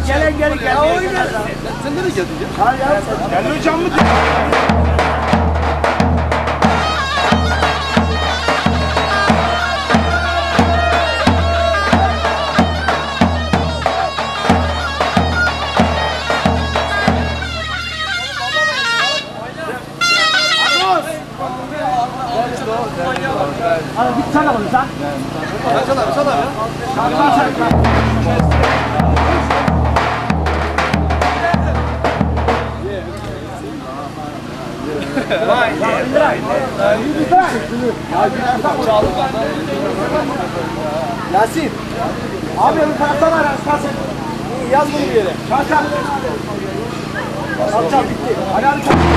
Gelen geri gel. Sen nereye geldin ya? Hayır ya. Gel hocam mı diyor? Abi bir tane alın sen. Çal abi, çal abi. Yasin. Abi bir taraftan ara. Yaz bunu bir yere. Çal. Çal bitti. Hadi abi çal.